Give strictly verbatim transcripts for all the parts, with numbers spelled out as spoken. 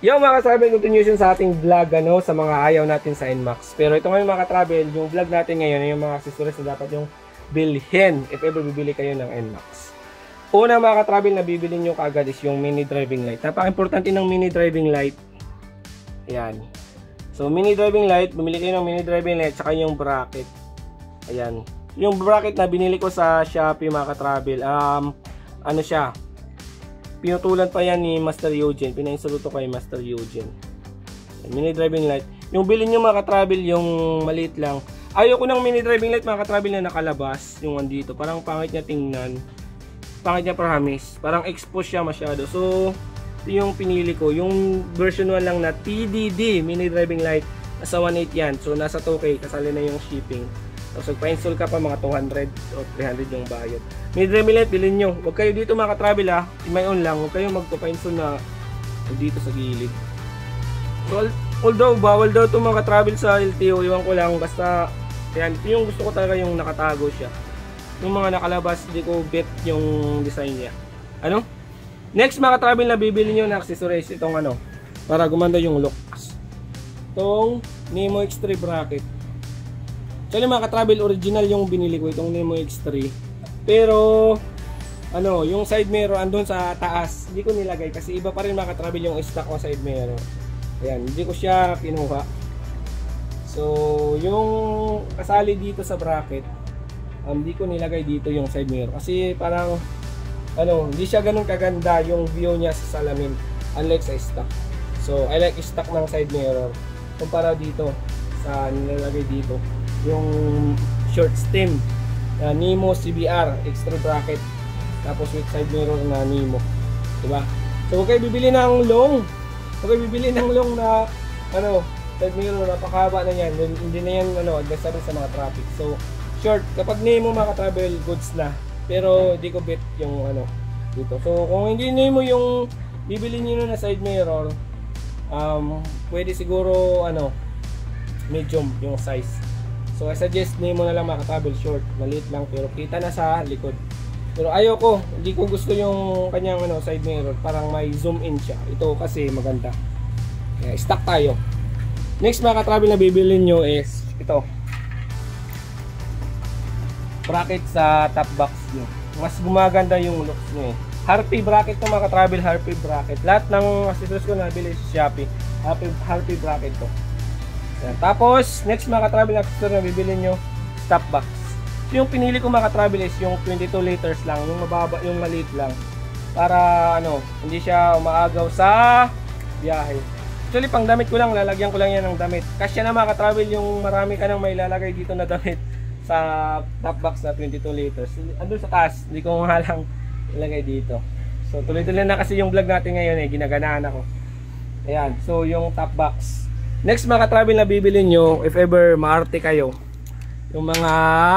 Yo mga ka-travel, continuation sa ating vlog ano, sa mga ayaw natin sa N MAX. Pero ito ngayon mga ka-travel, yung vlog natin ngayon yung mga accessories na dapat yung bilhin if ever bibili kayo ng N MAX. Una mga ka-travel na bibili nyo kaagad is yung mini driving light. Napaka-importante ng mini driving light. Ayan. So mini driving light, bumili kayo ng mini driving light saka yung bracket. Ayan. Yung bracket na binili ko sa Shopee mga ka-travel, um, ano siya, pinutulan pa yan ni Master Eugene. Pinainsulo to kay Master Eugene. Mini driving light. Yung bilhin nyo mga ka-travel, yung maliit lang. Ayoko ng mini driving light mga ka-travel na nakalabas. Yung andito. Parang pangit niya tingnan. Pangit niya promise. Parang exposed siya masyado. So, ito yung pinili ko. Yung version one lang na T D D mini driving light. Nasa one eight yan. So, nasa two K. Kasali na yung shipping. So, pa-install ka pa mga two hundred o three hundred yung bayad. Mini driving light, bilhin nyo. Huwag kayo dito mga ka-travel ha. May on lang. Huwag kayo magpa-install na dito sa gilid. So, although, bawal daw ito mga ka-travel sa L T O. Iwan ko lang. Basta, yan. Ito yung gusto ko talaga yung nakatago siya. Yung mga nakalabas, hindi ko bet yung design niya. Ano? Next mga ka-travel na bibili nyo na accessories. Itong ano. Para gumanda yung looks. Itong Nemo X three bracket. Actually mga ka-travel, original yung binili ko, itong Nemo X three. Pero, ano, yung side mirror andun sa taas. Hindi ko nilagay kasi iba pa rin mga ka-travel yung stock ko side mirror. Ayan, hindi ko siya kinuha. So, yung kasali dito sa bracket, um, hindi ko nilagay dito yung side mirror. Kasi parang, ano, hindi siya ganun kaganda yung view niya sa salamin. Unlike sa stock. So, I like stock ng side mirror. Kumpara dito, sa nilalagay dito. Yung short stem na Nemo C B R extra bracket tapos with side mirror na Nemo, diba? So huwag kayo bibili ng long, huwag kayo bibili ng long na ano, side mirror, napakahaba na yan, hindi na yan ano, adjustable sa mga traffic. So short, kapag Nemo mga travel goods na, pero di ko bet yung ano dito. So kung hindi Nemo yung bibili niyo na side mirror, um, pwede siguro ano, medium yung size. So I suggest Nemo na lang mga ka-travel, short, maliit lang pero kita na sa likod. Pero ayoko, hindi ko gusto yung kanyang ano, side mirror, parang may zoom in siya. Ito kasi maganda. Kaya stock tayo. Next mga ka-travel na bibili nyo is ito. Bracket sa top box nyo. Mas gumaganda yung looks nyo eh. Harpy bracket to mga ka-travel, Harpy bracket. Lahat ng accessories ko nabili sa Shopee, Harpy, Harpy bracket to. Yan. Tapos, next mga ka-travel accessory na bibili nyo, stop box. So, yung pinili ko mga ka-travel is yung twenty-two liters lang, yung mababa, yung maliit lang. Para ano, hindi siya umaagaw sa biyahe. Actually, pang damit ko lang, lalagyan ko lang yan ng damit. Kasya na mga ka-travel yung marami ka nang may lalagay dito na damit sa top box na twenty-two liters. Andun sa taas, hindi ko mahalang ilagay dito. So, tuloy-tuloy na kasi yung vlog natin ngayon eh, ginaganaan ako. Ayan, so yung top box. Next mga ka-travel na bibili nyo, if ever maarte kayo, yung mga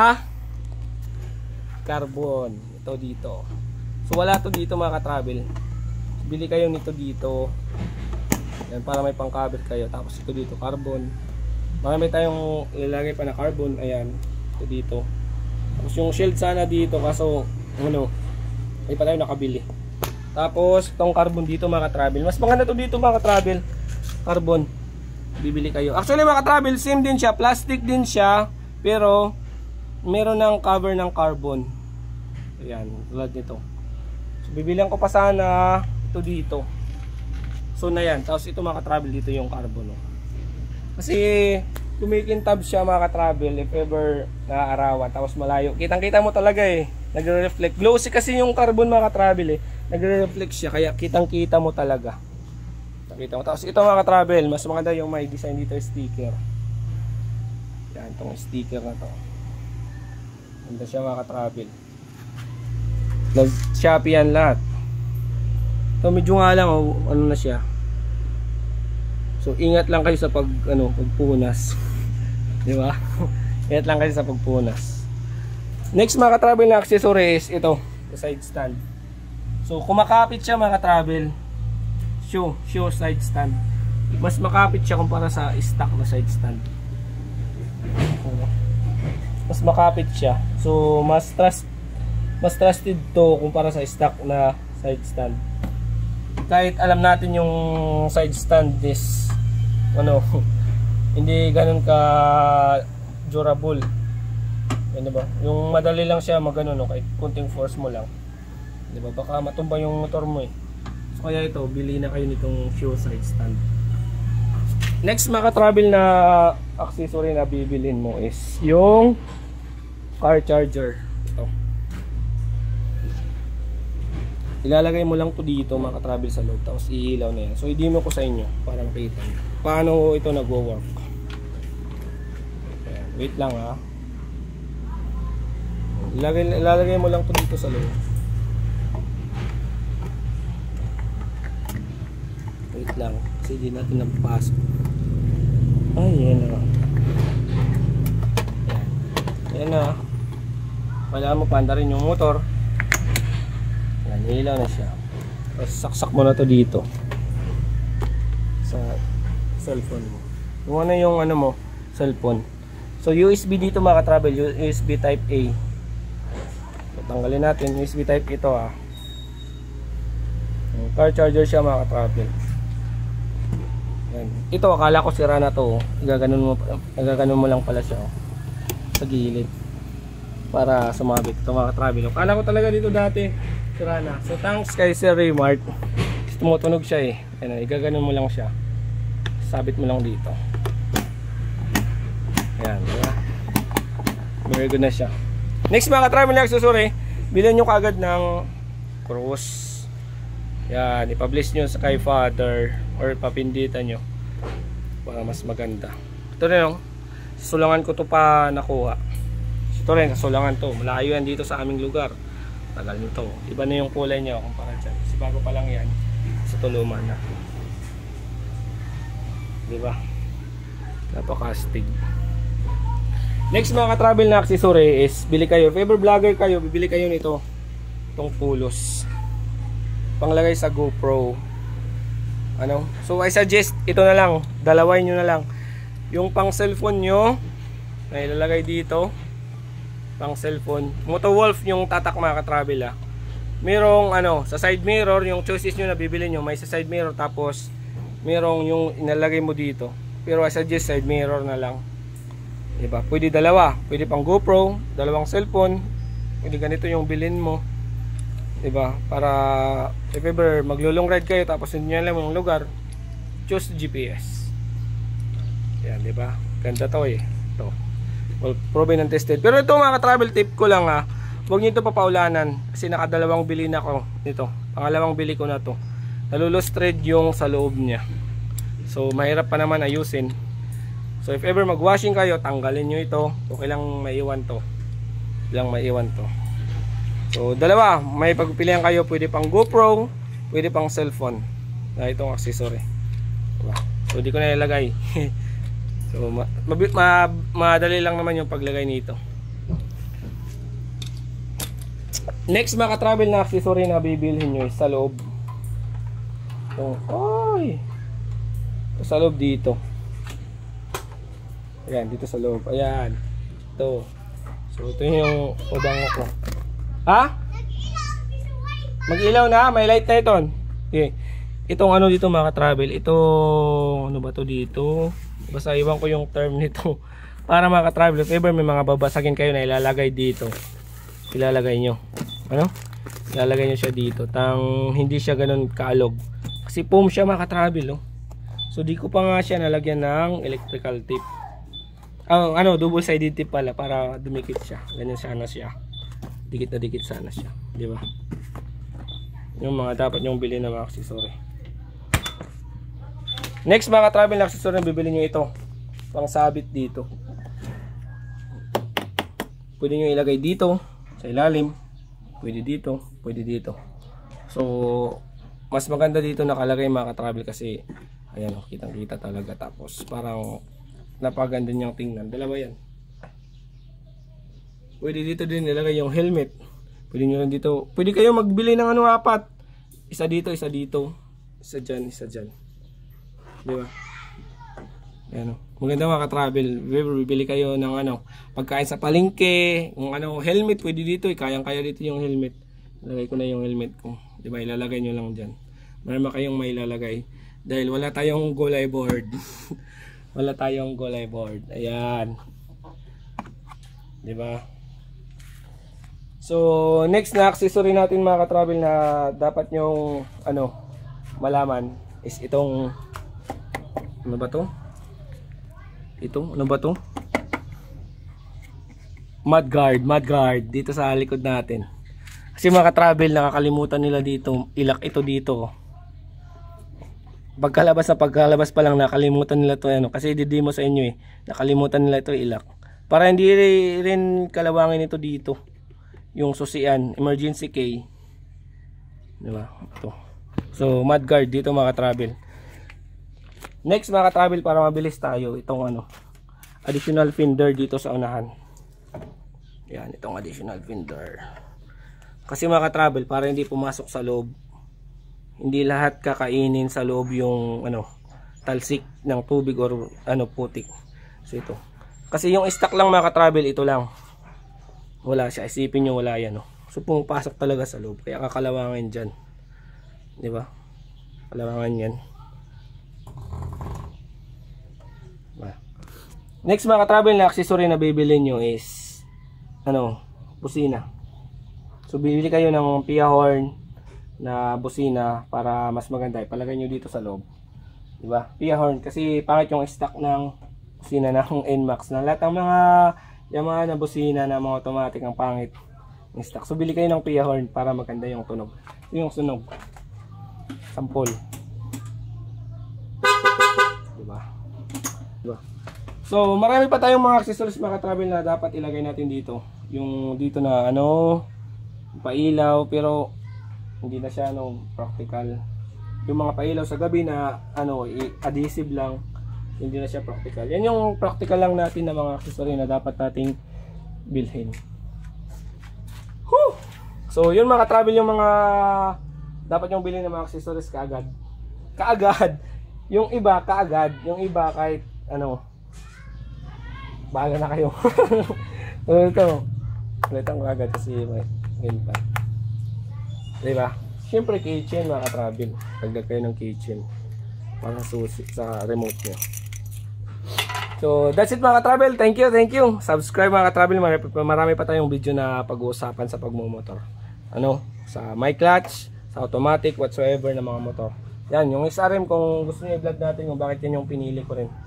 carbon, ito dito. So wala to dito mga ka-travel. Bili kayo nito dito. Yan, para may pang-cover kayo. Tapos ito dito, carbon. Marami tayong ilalagay pa na carbon. Ayan, ito dito. Tapos yung shield sana dito, kaso ano, ay pa tayo nakabili. Tapos itong carbon dito mga ka-travel. Mas maganda to dito mga ka-travel. Carbon. Bibili kayo. Actually mga ka-travel, same din siya, plastic din siya, pero meron ng cover ng carbon. Ayan, tulad nito. So bibilihan ko pa sana ito dito. So na yan. Tapos ito mga ka-travel, dito yung carbon. No? Kasi kumikintab siya mga ka-travel if ever naaarawan. Tapos malayo. Kitang kita mo talaga eh. Nagre-reflect. Glossy kasi yung carbon mga ka-travel eh. Nagre-reflect siya. Kaya kitang kita mo talaga. Kita mo. Tapos ito mga ka-travel, mas maganda yung may design dito, sticker. Yan, itong sticker na to. Ganda siya mga ka-travel. Nag-Shopee yan lahat. So medyo nga lang, oh, ano na siya. So ingat lang kayo sa pag, ano, pagpunas. Di ba? Ingat lang kayo sa pagpunas. Next mga ka-travel na accessories, ito, the side stand. So kumakapit siya mga ka-travel. Show, show side stand. Mas makapit siya kumpara sa stock na side stand. Mas makapit siya. So, mas trust mas trusted to kumpara sa stock na side stand. kahit alam natin yung side stand is ano, hindi ganun ka durable. Yan, diba? Yung madali lang siya magano, no, kahit kunting force mo lang. Diba? Baka matumba yung motor mo eh. So kaya ito, bili na kayo nitong fuel side stand. Next mga travel na accessory na bibilhin mo is yung car charger. Ito. Ilalagay mo lang to dito mga travel sa loob, tapos iilaw na yan. So i-demo ko sa inyo para makita nyo paano ito nagwo-work. Wait lang ha. Ilalagay, ilalagay mo lang to dito sa loob. Wait lang kasi di natin napapasok. Ay, yan na. Yan. Yan na. Kailangan mo panda rin yung motor. Yan, ilaw na siya. Tapos saksak mo na to dito sa cellphone mo. Yung ano yung ano mo, cellphone. So U S B dito mga ka-travel, U S B type A. So, tanggalin natin U S B type ito ah. Car charger siya mga ka-travel. Yan. Ito akala ko sira na to. Igaganon mo, igaganon mo lang pala siya oh, sa gilid para sumabit. Ito mga ka-travel. Akala ko talaga dito dati sira na. So thanks kay Sir Raymart. Tumutunog siya eh. Yan, igaganon mo lang siya. Sabit mo lang dito. Yan, diba? Very good na siya. Next mga ka-travel na accessory, bilhin nyo kagad ng cross. Yan, ipablish nyo sa kay father or papinditan nyo para mas maganda. Ito rin yung sulangan ko to pa nakuha. Ito rin, kasulangan to. Malayo yan dito sa aming lugar. Tagal nito. Iba na yung kulay niya kumpara dyan. Kasi bago pa lang yan, sa tuluman na. Diba? Napakastig. Next mga ka-travel na accessory is bili kayo. If ever vlogger kayo, bibili kayo nito. Itong pulos. Panglagay sa GoPro. Ano? So I suggest ito na lang. Dalaway nyo na lang. Yung pang cellphone nyo na ilalagay dito. Pang cellphone. Motowolf yung tatak mga ka-travel ah. Merong ano, sa side mirror, yung choices nyo na bibili nyo, may sa side mirror tapos merong yung inalagay mo dito. Pero I suggest side mirror na lang. Diba? Pwede dalawa. Pwede pang GoPro, dalawang cellphone. Pwede ganito yung bilhin mo. Diba? Para if ever maglulong ride kayo tapos hindi nyo alam yung lugar, choose G P S. Yan, diba? Ganda to eh. Ito. Well, proven and tested. Pero ito mga ka-travel tip ko lang ha. Huwag nyo ito papaulanan. Kasi nakadalawang bili na ko nito. Pangalawang bili ko na to. Nalulos thread yung sa loob niya. So mahirap pa naman ayusin. So if ever mag-washing kayo, tanggalin nyo ito. Okay lang maiwan to. Lang maiwan to. So dalawa, may pagpilian kayo. Pwede pang GoPro, pwede pang cellphone. Na itong accessory. Diba? So di ko na ilagay. So ma ma madali lang naman yung paglagay nito. Next mga ka-travel na accessory na bibilhin nyo is sa loob. So, oy! Sa loob dito. Ayan, dito sa loob. Ayan. Ito. So, ito yung ubango ko. Ha? Mag-ilaw na? May light na ito. Okay. Itong ano dito mga ka-travel. Ito, ano ba to dito? Basta iwan ko yung term nito. Para mga ka-travel, if ever may mga babasagin kayo na ilalagay dito. Ilalagay nyo. Ano? Ilalagay nyo siya dito. Tang hindi siya ganun kaalog. Kasi foam siya mga ka-travel. Oh. So, di ko pa nga siya nalagyan ng electrical tape. Ang ano, double sided tip pala para dumikit siya. Ganyan sana siya. Dikit na dikit sana siya, di ba? Yung mga dapat yung bilhin ng mga accessory. Next mga travel na accessory, bibili niyo ito. Pang sabit dito. Pwede niyo ilagay dito sa ilalim. Pwede dito, pwede dito. So, mas maganda dito nakalagay mga ka-travel kasi ayan, oh, kitang-kita talaga. Tapos parang napaganda niyang tingnan. Dalawa yan. Pwede dito din nilagay yung helmet. Pwede nyo rin dito. Pwede kayo magbili ng ano apat. Isa dito, isa dito. Isa dyan, isa dyan. Diba? Ayan, oh. Maganda mga ka-travel. Bibili kayo ng ano, pagkain sa palengke, yung ano, helmet, pwede dito. Eh. Kayang-kaya dito yung helmet. Ilagay ko na yung helmet ko. Diba? Ilalagay nyo lang dyan. Marami kayong may lalagay. Dahil wala tayong gulay board. Wala tayong gulay board. Ayan. Diba? So, next na accessory natin mga ka-travel na dapat nyong ano, malaman is itong ano ba to? Ito, ano ba to? Mudguard, mudguard dito sa likod natin. Kasi mga ka-travel, nakakalimutan nila dito, ilak ito dito. Pagkalabas na pagkalabas pa lang nakalimutan nila to ano, kasi didemo sa inyo eh. Nakalimutan nila ito ilak. Para hindi rin kalawangin ito dito. Yung susian, emergency key. Di ba? Ito. So, mudguard dito mga ka-travel. Next mga ka-travel, para mabilis tayo, itong ano, additional fender dito sa unahan. Yan, itong additional fender. Kasi mga ka-travel, para hindi pumasok sa loob, hindi lahat kakainin sa loob yung ano, talsik ng tubig or ano, putik. So ito. Kasi yung stock lang mga ka-travel, ito lang. Wala siya. Isipin nyo wala yan. No? So pumapasok talaga sa loob. Kaya kakalawangan dyan. Di ba? Kalawangan yan. Next mga ka-travel na accessory na bibili nyo is ano, busina. So bibili kayo ng Pia horn na busina para mas maganda. Ipalagay nyo dito sa loob. Diba? Pia horn. Kasi pangit yung stock ng busina ng N MAX. Na lahat ng mga Yamaha na busina na mga automatic ang pangit ng stock. So bili kayo ng Pia horn para maganda yung tunog. Yung sunog. Sampol. Diba? Diba? So marami pa tayong mga accessories mga travel na dapat ilagay natin dito. Yung dito na ano, pailaw, pero hindi na siya ano, practical. Yung mga pailaw sa gabi na ano, adhesive lang, hindi na siya practical. Yan yung practical lang natin na mga accessory na dapat nating bilhin. Whew! So yun mga travel, yung mga dapat yung bilhin ng mga accessories kaagad. Kaagad. Yung iba kaagad, yung iba kahit ano, bahala na kayo. So ito, ulitan ko agad kasi may ganito. Diba? Siyempre keychain mga ka-travel. Dagdag kayo ng keychain para susi sa remote nyo. So that's it mga ka-travel. Thank you, thank you. Subscribe mga ka-travel. Marami pa tayong video na pag-uusapan sa pagmumotor. Ano? Sa my clutch, sa automatic, whatsoever na mga motor. Yan, yung S R M kung gusto niyo i-vlog natin kung bakit yan yung pinili ko rin.